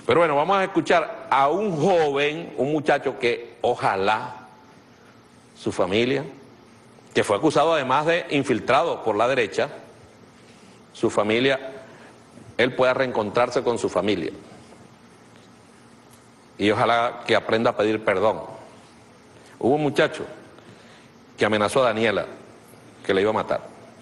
Pero bueno, vamos a escuchar a un joven, un muchacho que ojalá su familia, que fue acusado además de infiltrado por la derecha, su familia, él pueda reencontrarse con su familia. Y ojalá que aprenda a pedir perdón. Hubo un muchacho que amenazó a Daniela, que le iba a matar.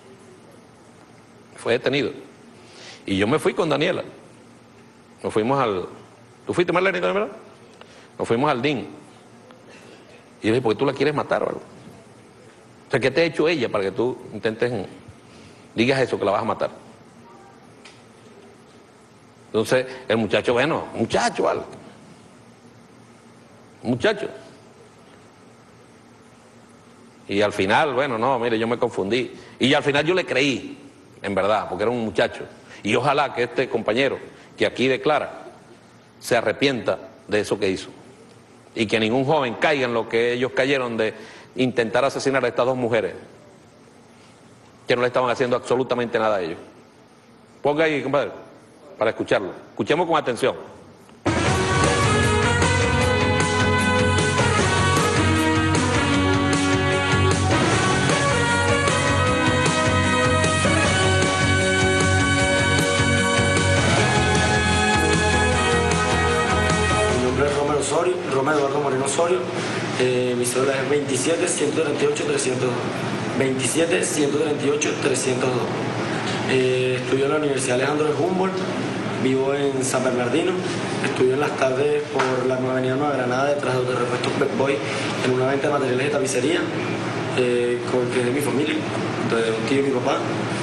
Fue detenido. Y yo me fui con Daniela. Nos fuimos al... ¿Tú fuiste, Marlene, también, verdad? Nos fuimos al DIN. Y yo le dije, ¿por qué tú la quieres matar o algo? O sea, ¿qué te ha hecho ella para que tú intentes, digas eso, que la vas a matar? Entonces, el muchacho, bueno, muchacho, algo. Muchacho. Y al final, bueno, no, mire, yo me confundí. Y al final yo le creí, en verdad, porque era un muchacho. Y ojalá que este compañero que aquí declara se arrepienta de eso que hizo. Y que ningún joven caiga en lo que ellos cayeron de intentar asesinar a estas dos mujeres, que no le estaban haciendo absolutamente nada a ellos. Ponga ahí, compadre, para escucharlo. Escuchemos con atención. Romero Eduardo Moreno Osorio, mi cédula es 27 138 302. 27 138 302. Estudio en la Universidad Alejandro de Humboldt, vivo en San Bernardino, estudio en las tardes por la Avenida Nueva Granada, detrás de Repuestos Pep Boy, en una venta de materiales de tapicería, que es de mi familia, de un tío y mi papá.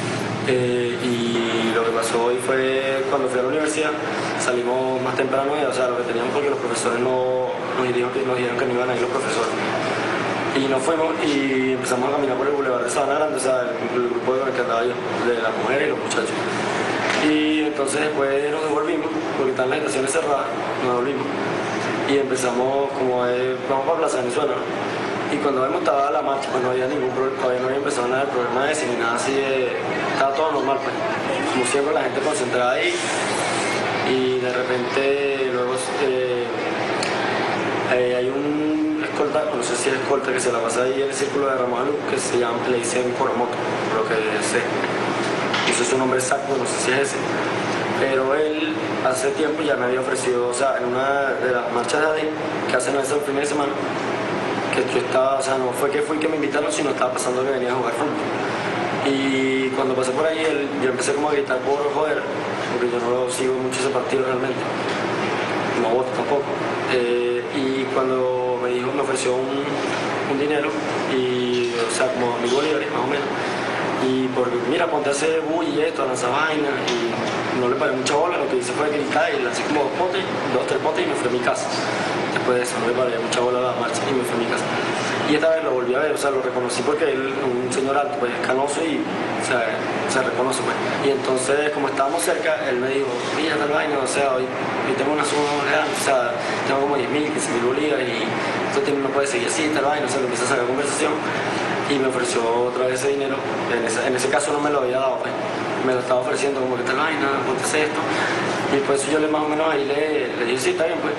Y lo que pasó hoy fue cuando fui a la universidad, salimos más temprano, o sea, lo que teníamos, porque los profesores nos dijeron que no iban a ir los profesores. Y nos fuimos y empezamos a caminar por el bulevar de Sabana Grande, o sea, el grupo con el que andaba yo, de las mujeres y los muchachos. Y entonces después nos devolvimos, porque están las estaciones cerradas, nos devolvimos. Y empezamos como vamos para Plaza Venezuela, ¿no? Y cuando vemos estaba la marcha, pues no había ningún problema, todavía no había empezado nada de problema ese ni nada así estaba todo normal, pues. Como siempre, la gente concentrada ahí. Y de repente luego hay un escolta, no sé si es escolta, que se la pasa ahí en el círculo de Ramos de Luz, que se llama, le dicen Coromoto, por lo que sé. Eso es su nombre exacto, no sé si es ese. Pero él hace tiempo ya me había ofrecido, o sea, en una de las marchas de ADI que hacen ese fin de semana, que yo estaba, o sea, no fue que fui que me invitaron, sino estaba pasando que venía a jugar fútbol. Y cuando pasé por ahí, yo empecé como a gritar por joder, porque yo no sigo mucho ese partido realmente, no voto tampoco. Y cuando me ofreció un dinero, y, o sea, como 1000 bolívares más o menos, y porque mira, ponte a hacer bully y esto, a lanzar vaina, y no le paré mucha bola, lo que hice fue gritar y lancé como 2, 3 potes y me fui a mi casa. Después de eso no le paré mucha bola a la marcha y me fui a mi casa. Y esta vez lo volví a ver, o sea, lo reconocí porque él, un señor alto, pues es canoso y se reconoce, pues. Y entonces, como estábamos cerca, él me dijo, mira tal vaina, o sea, hoy tengo una suma más grande, o sea, tengo como 10.000, 15.000 bolívares y esto no puede seguir así, tal vaina, o sea, lo empieza a sacar conversación y me ofreció otra vez ese dinero. En ese caso no me lo había dado, pues. Me lo estaba ofreciendo como que tal vaina, ponte esto. Y pues yo más o menos ahí le dije, sí, está bien, pues.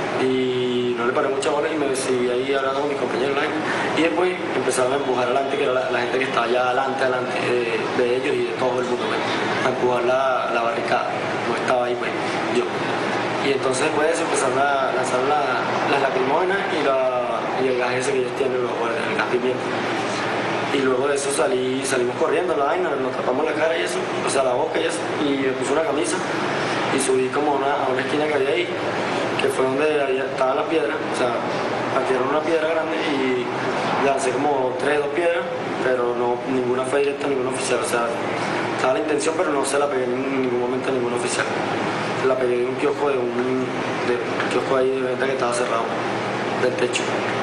Y no le paré mucha bola y me seguí ahí hablando con mis compañeros y después empezaron a empujar adelante, que era la gente que estaba ya adelante de ellos y de todo el mundo, pues, a empujar la barricada. No estaba ahí, pues, yo. Y entonces después de eso empezaron a lanzar las lacrimógenas y el gas ese que ellos tienen, el gas pimienta. Y luego de eso salimos corriendo a la vaina, nos tapamos la cara y eso, o sea, la boca y eso, y me puse una camisa y subí como a una esquina que había ahí, que fue donde estaba la piedra, o sea, partieron una piedra grande y lancé como 2 piedras, pero no, ninguna fue directa, ninguna oficial, o sea, estaba la intención, pero no se la pegué en ningún momento a ningún oficial. Se la pegué de un kiosco, de un kiosco ahí de venta que estaba cerrado, del techo.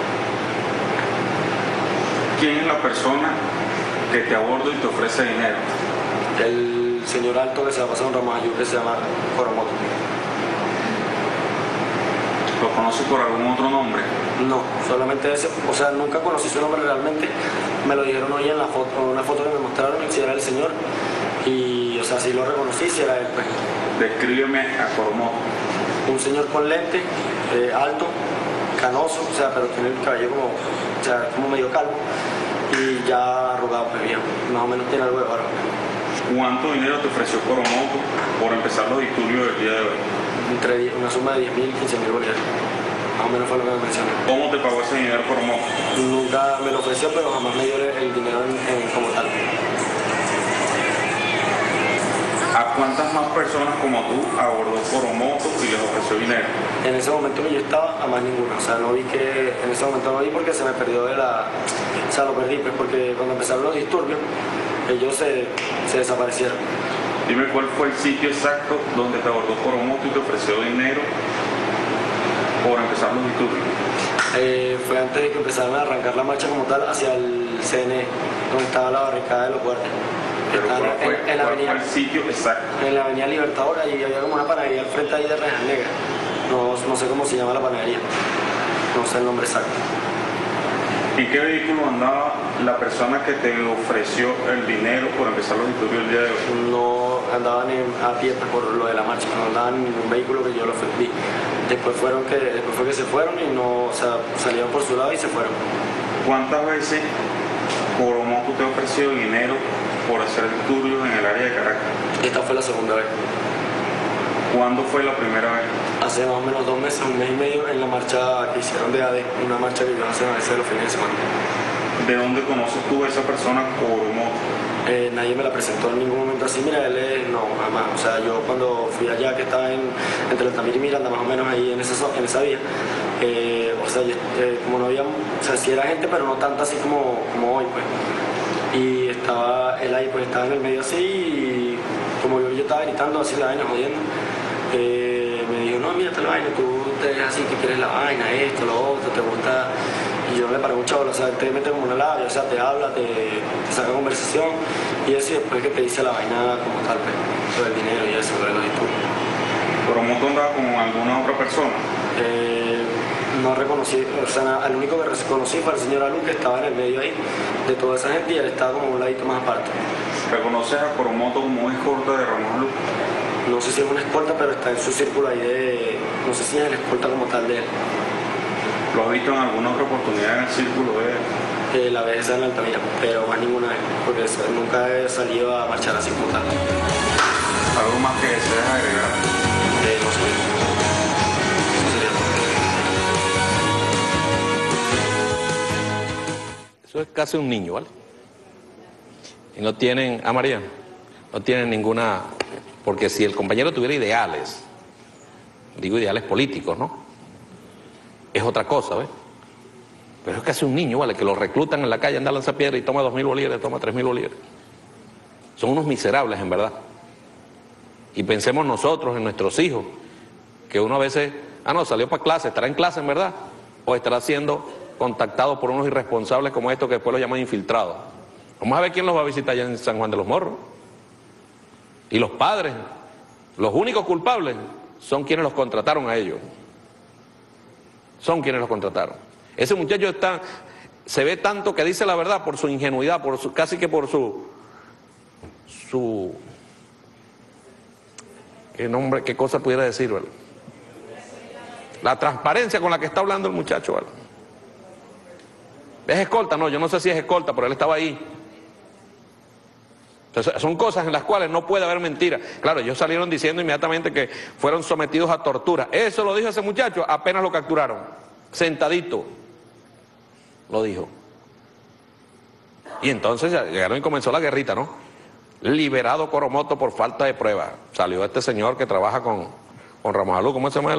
¿Quién es la persona que te aborda y te ofrece dinero? El señor alto que se va a pasar un Ramos de Luz, que se llama Coromoto. ¿Lo conoces por algún otro nombre? No, solamente ese, o sea, nunca conocí su nombre realmente. Me lo dijeron hoy en la foto, una foto que me mostraron, si era el señor, y, o sea, sí lo reconocí, si era él, pues. Descríbeme a Coromoto. un señor con lente, alto, canoso, o sea, pero tiene el cabello como, o sea, como medio calvo y ya arrugado, pues bien, más o menos tiene algo de barba. ¿Cuánto dinero te ofreció Coromoto por empezar los disturbios del día de hoy? Una suma de 10.000, 15.000 bolívares. Más o menos fue lo que me mencionó. ¿Cómo te pagó ese dinero Coromoto? Nunca me lo ofreció, pero jamás me dio el dinero como tal. ¿A cuántas más personas como tú abordó Coromoto y les ofreció dinero? En ese momento que yo estaba, a más ninguna. O sea, no vi que, en ese momento no vi porque se me perdió de la... O sea, lo perdí, pues porque cuando empezaron los disturbios, ellos se desaparecieron. Dime cuál fue el sitio exacto donde te abordó Coromoto y te ofreció dinero por empezar los disturbios. Fue antes de que empezaran a arrancar la marcha como tal hacia el CNE, donde estaba la barricada de los guardias. Pero ¿cuál fue el sitio exacto? En la avenida Libertadora, y había como una panadería al frente ahí de Rejas Negras. No sé cómo se llama la panadería, no sé el nombre exacto. ¿En qué vehículo andaba la persona que te ofreció el dinero por empezar los disturbios el día de hoy? No andaban a pie por lo de la marcha, no andaban en ningún vehículo que yo lo vi. Después fue que se fueron y no, o sea, salieron por su lado y se fueron. ¿Cuántas veces Coromoto te ofreció dinero por hacer disturbios en el área de Caracas? Esta fue la segunda vez. ¿Cuándo fue la primera vez? Hace más o menos 2 meses, 1 mes y medio, en la marcha que hicieron de AD, una marcha que yo hacen a veces los fines de semana. ¿De dónde conoces tú a esa persona Coromoto? Nadie me la presentó en ningún momento así, mira, no, jamás. O sea, yo cuando fui allá, que estaba entre Altamira y Miranda, más o menos ahí en esa vía, o sea, como no había, o sea, sí era gente, pero no tanta así como hoy, pues. Y estaba él ahí, pues estaba en el medio así, y como yo estaba gritando así la vaina, jodiendo, me dijo, no, mira, la vaina, tú te ves así, que quieres la vaina, esto, lo otro, te gusta. Y yo no le paré mucho, o sea, te mete como una labia, o sea, te habla, te saca conversación, y eso, y después que te dice la vaina como tal, pues, sobre el dinero y eso, sobre los disturbios. ¿Coromoto andaba con alguna otra persona? No reconocí, o sea, el único que reconocí fue el señor Alú, que estaba en el medio ahí, de toda esa gente, y él estaba como un ladito más aparte. ¿Reconoces a Coromoto como escolta de Ramón Alú? No sé si es una escolta, pero está en su círculo ahí de... No sé si es la escolta como tal de él. ¿Lo has visto en alguna otra oportunidad en el círculo de él? La vez en Altamira, pero más ninguna vez, porque nunca he salido a marchar así como tal. ¿Algo más que deseas agregar? No sé. Eso sería todo. Eso es casi un niño, ¿vale? Y no tienen, María, no tienen ninguna... Porque si el compañero tuviera ideales, digo ideales políticos, ¿no? Es otra cosa, ¿ves? Pero es casi un niño, ¿vale? Que lo reclutan en la calle, anda a lanzar piedra y toma 2.000 bolívares, toma 3.000 bolívares. Son unos miserables, en verdad. Y pensemos nosotros, en nuestros hijos, que uno a veces, no, salió para clase, estará en clase, en verdad, o estará siendo contactado por unos irresponsables como estos que después los llaman infiltrados. Vamos a ver quién los va a visitar allá en San Juan de los Morros. Y los padres, los únicos culpables, son quienes los contrataron a ellos. Son quienes los contrataron. Ese muchacho se ve tanto que dice la verdad por su ingenuidad, casi que por su qué cosa pudiera decir, ¿verdad? La transparencia con la que está hablando el muchacho, ¿verdad? ¿Es escolta? No, yo no sé si es escolta, pero él estaba ahí. Entonces, son cosas en las cuales no puede haber mentira. Claro, ellos salieron diciendo inmediatamente que fueron sometidos a tortura. Eso lo dijo ese muchacho apenas lo capturaron. Sentadito. Lo dijo. Y entonces llegaron y comenzó la guerrita, ¿no? Liberado Coromoto por falta de pruebas. Salió este señor que trabaja con Ramos Alú, ¿cómo se llama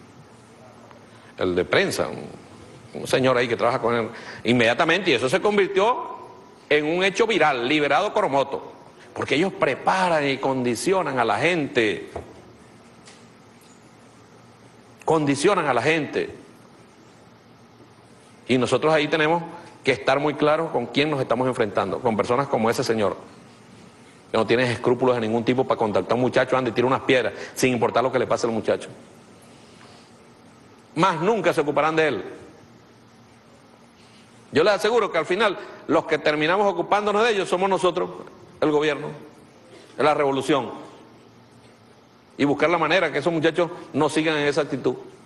el de prensa? Un señor ahí que trabaja con él. Inmediatamente, y eso se convirtió en un hecho viral, liberado Coromoto. Porque ellos preparan y condicionan a la gente. Condicionan a la gente. Y nosotros ahí tenemos que estar muy claros con quién nos estamos enfrentando. Con personas como ese señor, que no tiene escrúpulos de ningún tipo para contactar a un muchacho, anda y tira unas piedras, sin importar lo que le pase al muchacho. Más nunca se ocuparán de él. Yo les aseguro que al final los que terminamos ocupándonos de ellos somos nosotros, el gobierno, la revolución. y buscar la manera que esos muchachos no sigan en esa actitud.